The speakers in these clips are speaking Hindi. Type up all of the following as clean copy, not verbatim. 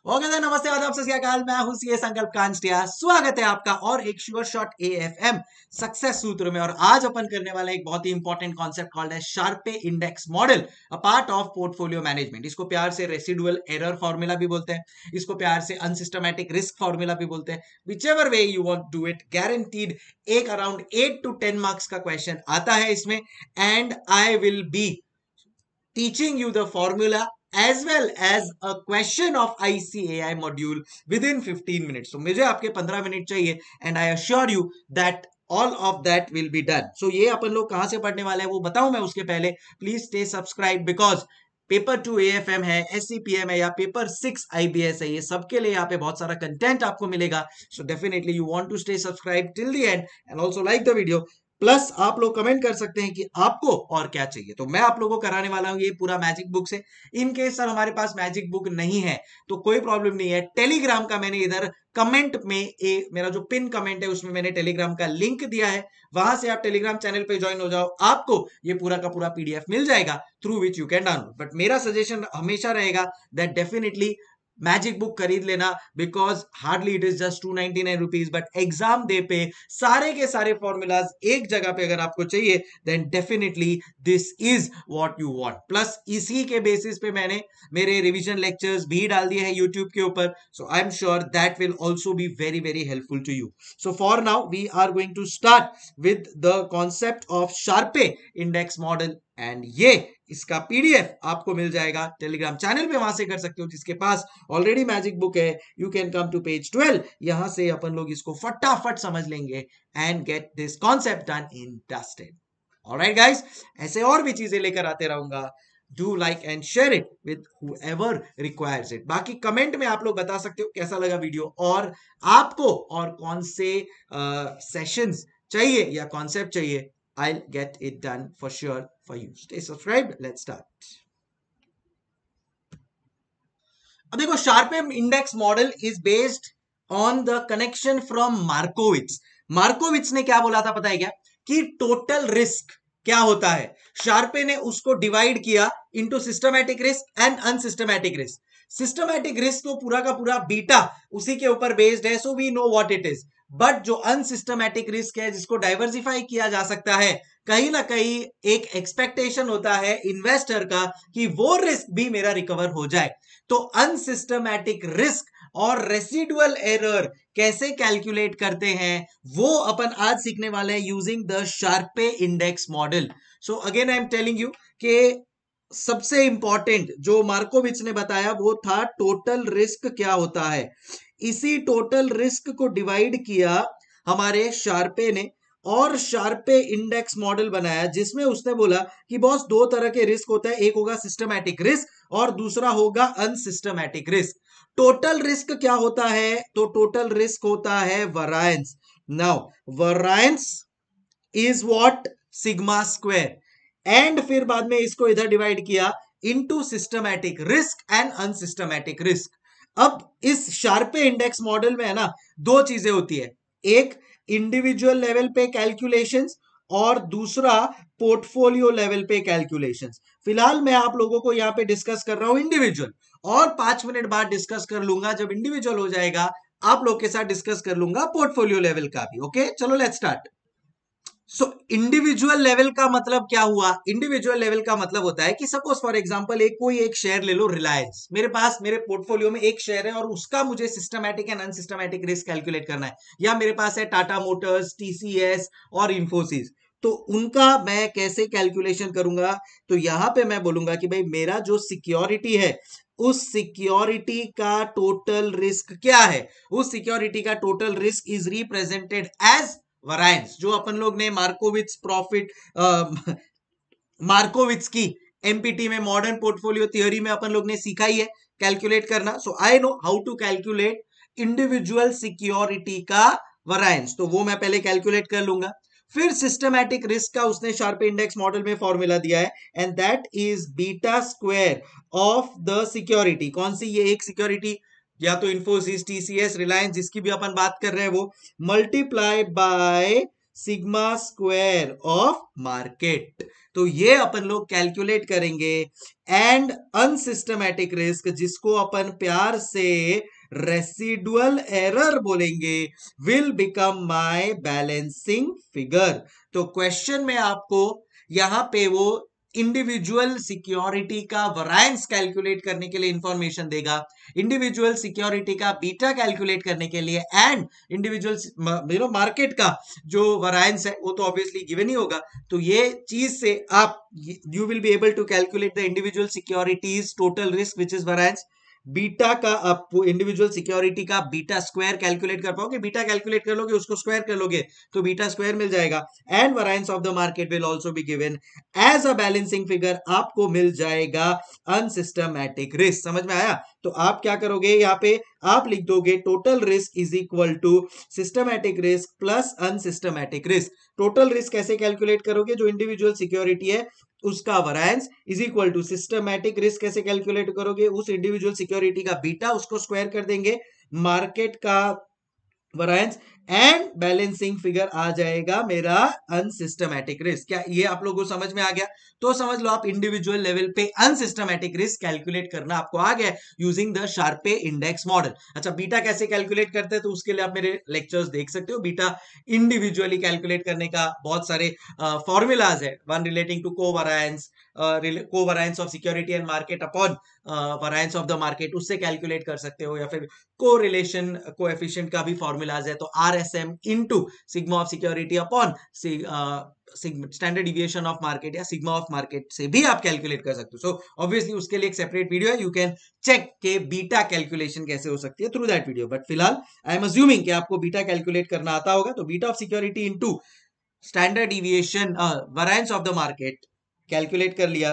ओके सर, नमस्ते, आदाब, सत श्री अकाल। मैं हूं सीए संकल्प कांस्टिया। स्वागत है आपका और एक श्योर शॉट एएफएम सक्सेस सूत्र में। और आज अपन करने वाला एक बहुत ही इंपॉर्टेंट कॉन्सेप्ट कॉल्ड है Sharpe index model, a part of portfolio management. इसको प्यार से रेसिडुअल एरर फॉर्मूला भी बोलते हैं, इसको प्यार से अनसिस्टमैटिक रिस्क फॉर्मूला भी बोलते हैं। Whichever way you want do it, guaranteed एक अराउंड 8 to 10 मार्क्स का क्वेश्चन आता है इसमें। And I will be teaching you the formula as well as a question of ICAI module within 15 minutes. So मुझे आपके 15 मिनट चाहिए and I assure you that all of that will be done. So ये अपन लोग कहां से पढ़ने वाले हैं वो बताऊं मैं उसके पहले please stay subscribe, because paper 2 AFM है, SCPM है या पेपर 6 IBS है, ये सबके लिए यहाँ पे बहुत सारा कंटेंट आपको मिलेगा। So definitely you want to stay subscribe till the end and also like the video. Plus आप लोग कमेंट कर सकते हैं कि आपको और क्या चाहिए, तो मैं आप लोगों को कराने वाला हूं ये पूरा मैजिक बुक से। इन केस सर हमारे पास मैजिक बुक नहीं है तो कोई प्रॉब्लम नहीं है, टेलीग्राम का मैंने इधर कमेंट में मेरा जो पिन कमेंट है उसमें मैंने टेलीग्राम का लिंक दिया है, वहां से आप टेलीग्राम चैनल पे ज्वाइन हो जाओ, आपको ये पूरा का पूरा पीडीएफ मिल जाएगा through which you can download. But मेरा सजेशन हमेशा रहेगा दैट डेफिनेटली मैजिक बुक खरीद लेना, because hardly it is just 299 rupees, but exam day पे सारे के सारे फॉर्मूलाज एक जगह पे अगर आपको चाहिए then definitely this is what you want. Plus इसी के बेसिस पे मैंने मेरे रिवीजन लेक्चर्स भी डाल दिए हैं यूट्यूब के ऊपर, so I am sure that will also be very very helpful to you. So for now we are going to start with the concept of Sharpe index model and ये इसका पीडीएफ आपको मिल जाएगा टेलीग्राम चैनल पे, वहां से कर सकते हो। जिसके पास ऑलरेडी मैजिक बुक है you can come to page 12, यहां से अपन लोग इसको फटाफट समझ लेंगे and get this concept done in dusted. Alright guys, ऐसे और भी चीजें लेकर आते रहूंगा। Do like and share it with whoever requires it। बाकी कमेंट में आप लोग बता सकते हो कैसा लगा वीडियो और आपको और कौन से सेशंस चाहिए या कॉन्सेप्ट चाहिए। I'll get it done for sure for you. Stay subscribed. Let's start. अब देखो, Sharpe index model is based on the connection from Markowitz. Markowitz ने क्या बोला था पता है क्या, कि टोटल रिस्क क्या होता है, शार्पे ने उसको डिवाइड किया into systematic risk and unsystematic risk. Systematic risk तो पूरा का पूरा बीटा उसी के ऊपर बेस्ड है, so we know what it is. But जो अनसिस्टमैटिक रिस्क है जिसको डाइवर्सिफाई किया जा सकता है, कहीं ना कहीं एक एक्सपेक्टेशन होता है इन्वेस्टर का कि वो रिस्क भी मेरा रिकवर हो जाए। तो अनसिस्टमैटिक रिस्क और रेसिडुअल एरर कैसे कैलकुलेट करते हैं वो अपन आज सीखने वाले हैं using the Sharpe index model. So again I am telling you कि सबसे इंपॉर्टेंट जो मार्कोविच ने बताया वो था टोटल रिस्क क्या होता है। इसी टोटल रिस्क को डिवाइड किया हमारे शार्पे ने और शार्पे इंडेक्स मॉडल बनाया, जिसमें उसने बोला कि बॉस दो तरह के रिस्क होता है, एक होगा सिस्टमैटिक रिस्क और दूसरा होगा अनसिस्टमैटिक रिस्क। टोटल रिस्क क्या होता है, तो टोटल रिस्क होता है variance. Now variance is what, sigma square, and फिर बाद में इसको इधर डिवाइड किया into systematic risk and unsystematic risk. अब इस शार्पे इंडेक्स मॉडल में है ना दो चीजें होती है, एक इंडिविजुअल लेवल पे कैलकुलेशंस और दूसरा पोर्टफोलियो लेवल पे कैलकुलेशंस। फिलहाल मैं आप लोगों को यहां पे डिस्कस कर रहा हूं इंडिविजुअल, और 5 मिनट बाद डिस्कस कर लूंगा, जब इंडिविजुअल हो जाएगा आप लोग के साथ डिस्कस कर लूंगा पोर्टफोलियो लेवल का भी। ओके चलो let's start. So individual level का मतलब क्या हुआ, इंडिविजुअल लेवल का मतलब होता है कि सपोज फॉर एग्जांपल कोई एक शेयर ले लो, रिलायंस, मेरे पास मेरे पोर्टफोलियो में एक शेयर है और उसका मुझे systematic and unsystematic risk calculate करना है। या मेरे पास है टाटा मोटर्स, टीसीएस और इंफोसिस, तो उनका मैं कैसे कैलकुलेशन करूंगा, तो यहां पे मैं बोलूंगा कि भाई मेरा जो सिक्योरिटी है उस सिक्योरिटी का टोटल रिस्क क्या है, उस सिक्योरिटी का total risk is represented as variance, जो अपन लोग ने मार्कोविट्स प्रॉफिट मार्कोविट्स की एमपीटी में मॉडर्न पोर्टफोलियो थियोरी में अपन लोग ने सीखा ही है कैलकुलेट करना। So I know how to calculate individual security का वरायंस, तो वो मैं पहले कैलकुलेट कर लूंगा। फिर सिस्टमैटिक रिस्क का उसने शार्पे इंडेक्स मॉडल में फॉर्मूला दिया है and that is beta square of the security. कौन सी, ये एक सिक्योरिटी या तो इंफोसिस, टीसीएस, रिलायंस, जिसकी भी अपन बात कर रहे हैं वो, multiply by sigma square of market. तो ये अपन लोग कैलकुलेट करेंगे एंड अनसिस्टमैटिक रिस्क, जिसको अपन प्यार से रेसिडुअल एरर बोलेंगे, will become my balancing figure. तो क्वेश्चन में आपको यहां पे वो इंडिविजुअल सिक्योरिटी का वरायंस कैलकुलेट करने के लिए इंफॉर्मेशन देगा, इंडिविजुअल सिक्योरिटी का बीटा कैलकुलेट करने के लिए, एंड इंडिविजुअल मार्केट का जो वरायंस है वो तो ऑब्वियसली गिवन ही होगा। तो ये चीज से आप you will be able to calculate the individual securities total risk which is variance. Beta का आप इंडिविजुअल सिक्योरिटी का बीटा स्क्वायर कैलकुलेट कर पाओगे, बीटा कैलकुलेट कर लोगे उसको स्क्वायर कर लोगे तो बीटा स्क्वायर मिल जाएगा। And variance of the market will also be given as a balancing figure, आपको मिल जाएगा अनसिस्टमैटिक रिस्क। समझ में आया? तो आप क्या करोगे, यहाँ पे आप लिख दोगे total risk is equal to systematic risk plus unsystematic risk. Total risk कैसे कैलकुलेट करोगे, जो इंडिविजुअल सिक्योरिटी है उसका variance is equal to systematic risk कैसे कैलकुलेट करोगे, उस इंडिविजुअल सिक्योरिटी का बीटा उसको स्क्वायर कर देंगे, मार्केट का वरायंस, एंड बैलेंसिंग फिगर आ जाएगा मेरा अनसिस्टमैटिक रिस्क। क्या ये आप लोगों को समझ में आ गया? तो समझ लो आप इंडिविजुअल लेवल पे अनसिस्टमैटिक रिस्क कैलकुलेट करना आपको आ गया using the Sharpe index model. अच्छा, बीटा कैसे कैलकुलेट करते हैं, तो उसके लिए आप मेरे लेक्चर्स देख सकते हो। बीटा इंडिविजुअली कैलकुलेट करने का बहुत सारे फॉर्मूलाज है, one relating to covariance of security and market upon variance of the market, उससे कैलकुलेट कर सकते हो, या फिर कोरिलेशन कोएफिशिएंट का भी फॉर्मूलाज है, तो RSM into sigma of security upon standard deviation of market या सिग्मा ऑफ मार्केट से भी आप कैलकुलेट कर सकते हो। सो ऑब्वियसली उसके लिए एक सेपरेट वीडियो है, यू कैन चेक के बीटा कैलकुलेशन कैसे हो सकती है थ्रू दैट वीडियो। बट फिलहाल आई एम अज्यूमिंग कि आपको बीटा कैलकुलेट करना आता होगा। तो beta of security into standard deviation variance of the market calculate कर लिया,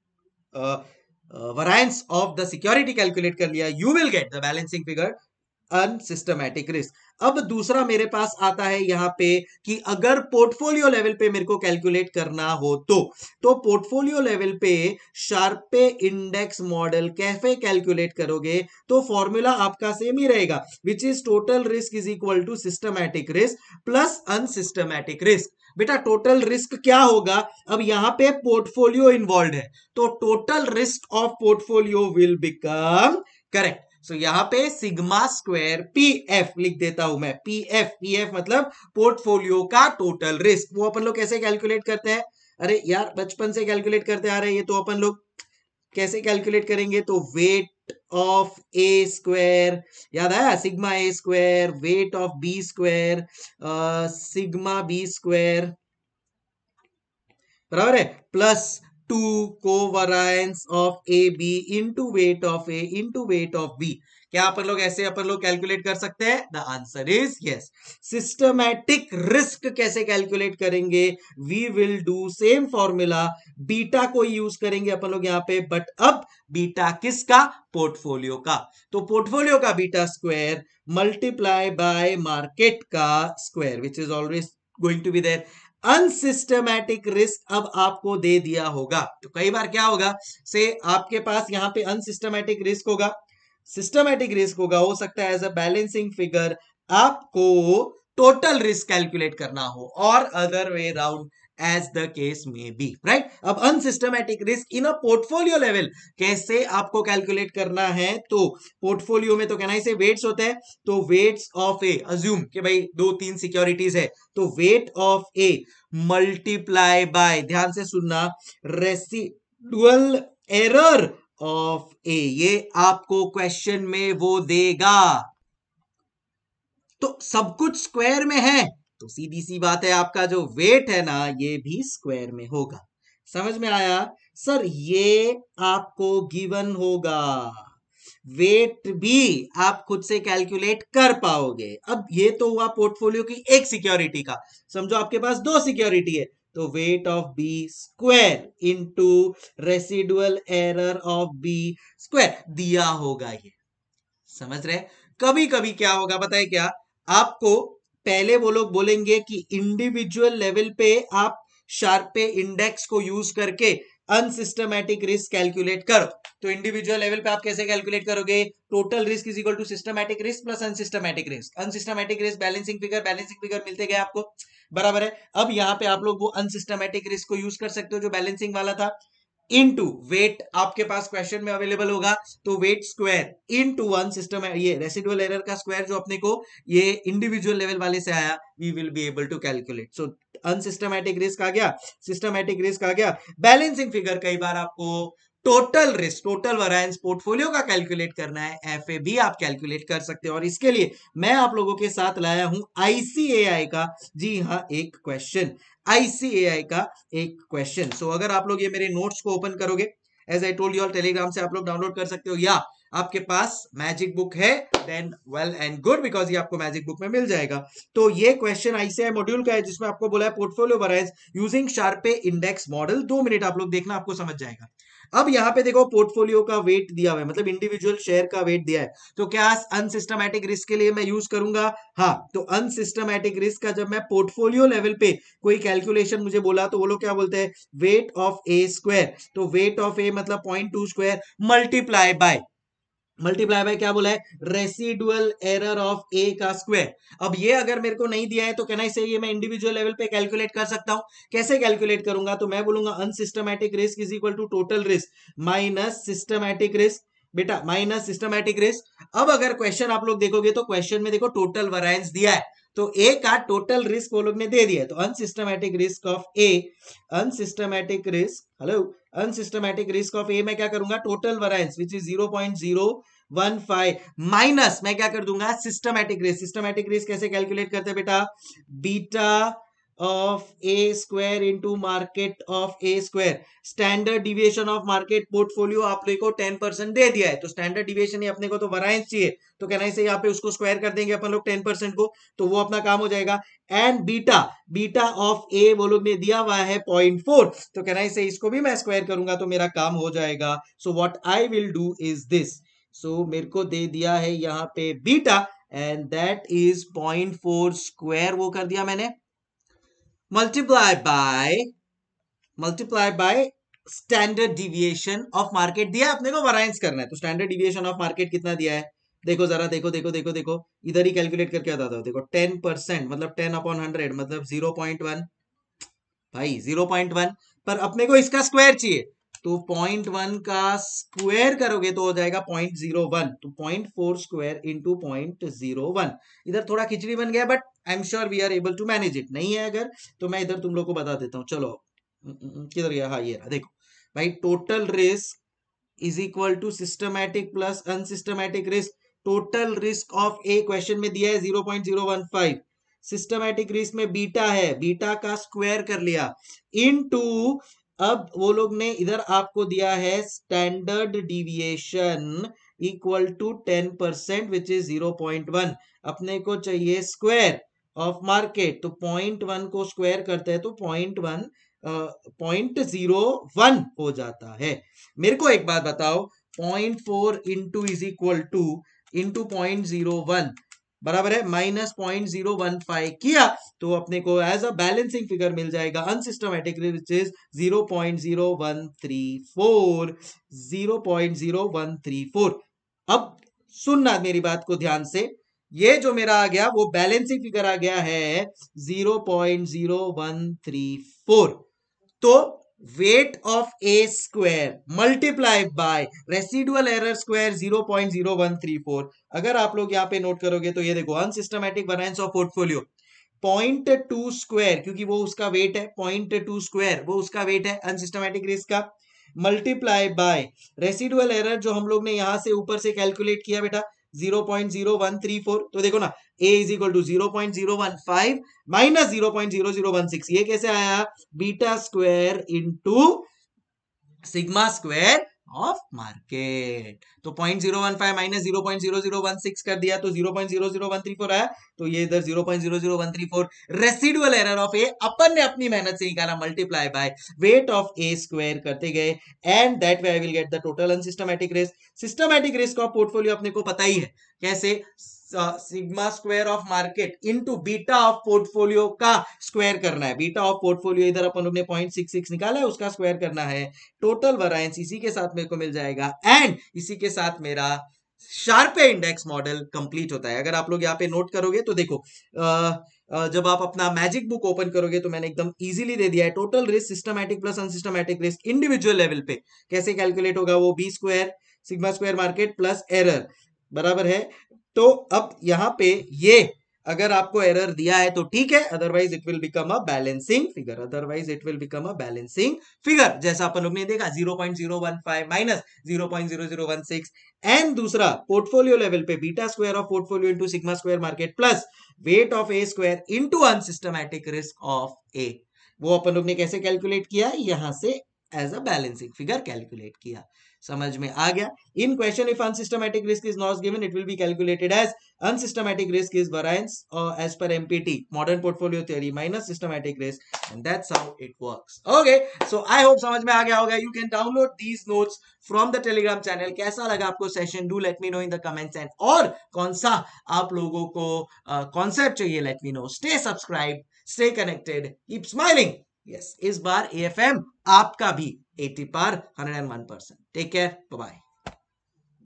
variance of the security calculate कर लिया, you will get the balancing figure unsystematic risk. अब दूसरा मेरे पास आता है यहां पे कि अगर पोर्टफोलियो लेवल पे मेरे को कैलकुलेट करना हो तो पोर्टफोलियो लेवल पे शार्पे इंडेक्स मॉडल कैसे कैलकुलेट करोगे, तो फॉर्मूला आपका सेम ही रहेगा, which is total risk is equal to systematic risk plus unsystematic risk. बेटा टोटल रिस्क क्या होगा, अब यहां पे पोर्टफोलियो इन्वॉल्व है, तो total risk of portfolio will become correct. So यहां पे सिग्मा स्क्वायर पीएफ लिख देता हूं मैं, पीएफ मतलब पोर्टफोलियो का टोटल रिस्क। वो अपन लोग कैसे कैलकुलेट करते हैं, अरे यार बचपन से कैलकुलेट करते आ रहे हैं, ये तो अपन लोग कैसे कैलकुलेट करेंगे, तो वेट ऑफ ए स्क्वायर, याद आया, sigma A square, weight of B square, sigma B square, बराबर है, plus 2 covariance of A B into weight of A into weight of B. क्या अपन लोग ऐसे कैलकुलेट कर सकते हैं? The answer is yes. Systematic risk कैसे कैलकुलेट करेंगे, we will do same formula, beta को यूज करेंगे अपन लोग यहाँ पे, बट अब बीटा किसका, पोर्टफोलियो का। तो पोर्टफोलियो का beta square multiply by market का square, which is always going to be there. Unsystematic risk अब आपको दे दिया होगा, तो कई बार क्या होगा से आपके पास यहां पे अनसिस्टमैटिक रिस्क होगा, सिस्टमैटिक रिस्क होगा, हो सकता है एज अ बैलेंसिंग फिगर आपको टोटल रिस्क कैलकुलेट करना हो, और other way round as the case में बी, राइट। अब unsystematic risk in a portfolio level कैसे आपको कैलकुलेट करना है, तो पोर्टफोलियो में तो कहना इसे वेट्स होते हैं, तो वेट्स ऑफ ए, अज्यूम कि भाई 2-3 सिक्योरिटीज है, तो weight of A multiply by, ध्यान से सुनना, रेसिडुअल एरर ऑफ ए, ये आपको क्वेश्चन में वो देगा। तो सब कुछ स्क्वायर में है, तो सीधी सी बात है आपका जो वेट है ना ये भी स्क्वायर में होगा। समझ में आया? सर ये आपको गिवन होगा, वेट भी आप खुद से कैलकुलेट कर पाओगे। अब ये तो हुआ पोर्टफोलियो की एक सिक्योरिटी का, समझो आपके पास 2 सिक्योरिटी है, तो weight of B square into residual error of B square दिया होगा, ये समझ रहे। कभी कभी क्या होगा बताए, क्या आपको पहले वो लोग बोलेंगे कि इंडिविजुअल लेवल पे आप शार्पे इंडेक्स को यूज करके अनसिस्टमैटिक रिस्क कैलकुलेट करो। तो इंडिविजुअल लेवल पे आप कैसे कैलकुलेट करोगे? Total risk is equal to systematic risk plus unsystematic risk. Unsystematic risk balancing figure मिलते गए आपको, बराबर है। अब यहाँ पे आप लोग वो अनसिस्टमैटिक रिस्क को यूज कर सकते हो जो बैलेंसिंग वाला था, इनटू वेट आपके पास क्वेश्चन में अवेलेबल होगा, तो weight square into one system, ये रेसिडुअल एरर का स्क्वायर जो अपने को ये इंडिविजुअल लेवल वाले से आया, we will be able to calculate. So unsystematic risk आ गया, सिस्टमैटिक रिस्क आ गया। बैलेंसिंग फिगर कई बार आपको total risk, total variance portfolio का कैलकुलेट करना है, एफए भी आप कैलकुलेट कर सकते हो। और इसके लिए मैं आप लोगों के साथ लाया हूं आईसीएआई का, जी हाँ, एक क्वेश्चन, आईसीएआई का एक क्वेश्चन। सो अगर आप लोग ये मेरे नोट्स को ओपन करोगे, as I told you all, Telegram से आप लोग डाउनलोड कर सकते हो, या आपके पास मैजिक बुक है, then well and good, because ये आपको मैजिक बुक में मिल जाएगा। तो ये क्वेश्चन आईसीएआई मॉड्यूल का है, जिसमें आपको बोला है portfolio variance using Sharpe index model. 2 minute आप लोग देखना, आपको समझ जाएगा। अब यहाँ पे देखो पोर्टफोलियो का वेट दिया हुआ है, मतलब इंडिविजुअल शेयर का वेट दिया है, तो क्या अनसिस्टमैटिक रिस्क के लिए मैं यूज करूंगा? हाँ, तो अनसिस्टमैटिक रिस्क का जब मैं पोर्टफोलियो लेवल पे कोई कैलकुलेशन मुझे बोला, तो वो लोग क्या बोलते हैं? Weight of A square. तो वेट ऑफ ए मतलब 0.2 स्क्वायर मल्टीप्लाई बाय क्या बोला है? रेसिडुअल एरर ऑफ ए का स्क्वायर। अब ये अगर मेरे को नहीं दिया है तो कहना इसे ये मैं इंडिविजुअल लेवल पे कैलकुलेट कर सकता हूं। कैसे कैलकुलेट करूंगा? तो मैं बोलूंगा unsystematic risk is equal to total risk minus systematic risk, बेटा माइनस सिस्टमैटिक रिस्क। अब अगर क्वेश्चन आप लोग देखोगे तो क्वेश्चन में देखो टोटल वैरिएंस दिया है, तो ए का टोटल रिस्क वो लोग ने दे दिया है, तो unsystematic risk of A, unsystematic risk, hello, unsystematic risk of A मैं क्या करूंगा? Total variance which is 0.015 minus मैं क्या कर दूंगा? Systematic risk. सिस्टमैटिक रिस्क कैसे कैलकुलेट करते हैं बेटा? Beta of A square into market of A square. Standard deviation of market portfolio आपने को 10% दे दिया है, तो स्टैंडर्ड डिविएशन ही अपने को तो वैरिएंस चाहिए, तो कहना से यहाँ पे उसको स्क्वायर कर देंगे अपन लोग 10% को, तो वो अपना काम हो जाएगा। एंड बीटा ऑफ ए वो लोग ने दिया हुआ है 0.4, तो कहना से इसको भी मैं स्क्वायर करूंगा तो मेरा काम हो जाएगा। So what I will do is this, so मेरे को दे दिया है यहाँ पे beta, and that is 0.4 square, वो कर दिया मैंने, multiply by standard deviation of market दिया अपने को, वैरिएंस करना है, तो स्टैंडर्ड डिविएशन ऑफ मार्केट कितना दिया है? देखो जरा, देखो इधर ही कैलकुलेट करके आता था, देखो 10% मतलब 10/100 मतलब 0.1, भाई 0.1, पर अपने को इसका स्क्वायर चाहिए, तो 0.1 का स्क्वायर करोगे तो हो जाएगा 0.01, तो 0.4 स्क्वायर इंटू 0.01। इधर थोड़ा खिचड़ी बन गया, but I am sure we are able to manage it. नहीं है अगर तो मैं इधर तुम लोग को बता देता हूँ। चलो किधर गया? हाँ, ये रहा, देखो भाई, total risk is equal to systematic plus unsystematic risk. Total risk of A question में दिया है 0.015, सिस्टमैटिक रिस्क में बीटा है, बीटा का स्क्वायर कर लिया, इनटू अब वो लोग ने इधर आपको दिया है standard deviation equal to 10% which is 0.1, अपने को चाहिए स्क्वायर ऑफ मार्केट, तो 0.1 को स्क्वायर करते हैं तो 0.01 हो जाता है। मेरे को एक बात बताओ, 0.4 into is equal to into 0.01 बराबर है माइनस 0.015 किया, तो अपने को एज अ बैलेंसिंग फिगर मिल जाएगा अनसिस्टमैटिक विच इज 0.0134, 0.0134। अब सुनना मेरी बात को ध्यान से, ये जो मेरा आ गया वो बैलेंसिंग फिगर आ गया है 0.0134, तो weight of A square multiply by residual error square 0.0134। अगर आप लोग यहाँ पे नोट करोगे तो ये देखो unsystematic variance of portfolio 0.2 square, क्योंकि वो उसका वेट है, 0.2 स्क्वायर वो उसका वेट है अनसिस्टमैटिक रिस्क का, मल्टीप्लाई बाय रेसिडुअल एरर जो हम लोग ने यहां से ऊपर से कैलकुलेट किया बेटा 0.0134, तो देखो ना a is equal to 0.015 minus 0.0016, ये कैसे आया? Beta square into sigma square of market, तो 0.015 माइनस 0.0016 कर दिया तो 0.00134 आया, तो ये इधर 0.00134 रेसिडुअल एरर ऑफ ए अपन ने अपनी मेहनत से निकाला, multiply by weight of A square करते गए, and that way I will get the total unsystematic risk. Systematic risk of portfolio अपने को पता ही है, कैसे? Sigma square of market into beta of portfolio का स्क्वायर करना है। बीटा ऑफ पोर्टफोलियो इधर अपन लोग ने 0.66 निकाला है, उसका स्क्वायर करना है। टोटल वैरिएंस इसी के साथ मेरे को मिल जाएगा एंड इसी के साथ मेरा शार्पे इंडेक्स मॉडल कंप्लीट होता है। अगर आप लोग यहाँ पे नोट करोगे तो देखो, जब आप अपना मैजिक बुक ओपन करोगे तो मैंने एकदम इजीली दे दिया है। Total risk systematic plus unsystematic risk individual level पे कैसे कैलकुलेट होगा, वो B square sigma square market plus error बराबर है। तो अब यहाँ पे ये अगर आपको एरर दिया है तो ठीक है, otherwise it will become a balancing figure. Otherwise it will become a balancing figure, जैसा अपन लोग ने देखा 0.015 माइनस 0.0016। एंड दूसरा पोर्टफोलियो लेवल पे beta square of portfolio into sigma square market plus weight of A square into unsystematic risk of A, वो अपन लोग ने कैसे कैलकुलेट किया, यहां से as a balancing figure calculate किया। समझ में आ गया? इन question if unsystematic risk is not given, it will be calculated as unsystematic risk is variance as per MPT modern portfolio theory minus systematic risk, and that's how it works. Okay, so I hope समझ में आ गया होगा. You can download these notes from the Telegram channel. कैसा लगा आपको session? Do let me know in the comments. And और कौन सा आप लोगों को कॉन्सेप्ट चाहिए, let me know. Stay subscribed, stay connected, keep smiling. Yes, इस बार AFM आपका भी 80 पार 101%. Take care, bye bye.